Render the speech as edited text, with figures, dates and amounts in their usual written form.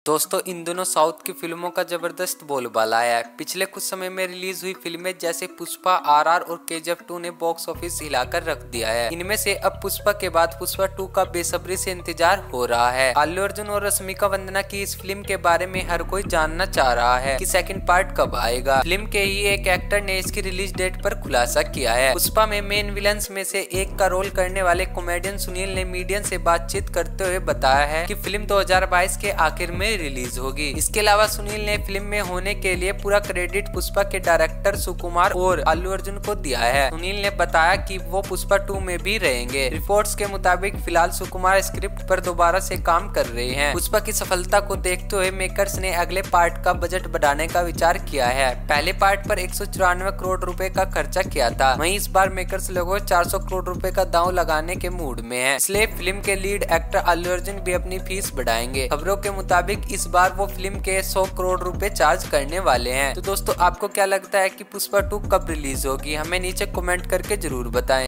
दोस्तों इन दोनों साउथ की फिल्मों का जबरदस्त बोलबाला आया है। पिछले कुछ समय में रिलीज हुई फिल्में जैसे पुष्पा, आरआर और केजीएफ 2 ने बॉक्स ऑफिस हिलाकर रख दिया है। इनमें से अब पुष्पा के बाद पुष्पा 2 का बेसब्री से इंतजार हो रहा है। अल्लू अर्जुन और रश्मिका मंदाना की इस फिल्म के बारे में हर कोई जानना चाह रहा है कि सेकंड पार्ट कब आएगा। फिल्म के ही एक एक्टर ने इसकी रिलीज डेट पर खुलासा किया है। पुष्पा में मेन विलन्स में से एक का रोल करने वाले कॉमेडियन सुनील ने मीडिया से बातचीत करते हुए बताया है कि फिल्म 2022 के आखिर में रिलीज होगी। इसके अलावा सुनील ने फिल्म में होने के लिए पूरा क्रेडिट पुष्पा के डायरेक्टर सुकुमार और अल्लू अर्जुन को दिया है। सुनील ने बताया कि वो पुष्पा 2 में भी रहेंगे। रिपोर्ट्स के मुताबिक फिलहाल सुकुमार स्क्रिप्ट पर दोबारा से काम कर रहे हैं। पुष्पा की सफलता को देखते हुए मेकर्स ने अगले पार्ट का बजट बढ़ाने का विचार किया है। पहले पार्ट पर 194 करोड़ रुपए का खर्चा किया था, वहीं इस बार मेकर्स लगभग 400 करोड़ रुपए का दांव लगाने के मूड में है। इसलिए फिल्म के लीड एक्टर अल्लू अर्जुन भी अपनी फीस बढ़ाएंगे। खबरों के मुताबिक इस बार वो फिल्म के 100 करोड़ रुपए चार्ज करने वाले हैं। तो दोस्तों आपको क्या लगता है कि पुष्पा 2 कब रिलीज होगी? हमें नीचे कमेंट करके जरूर बताएं।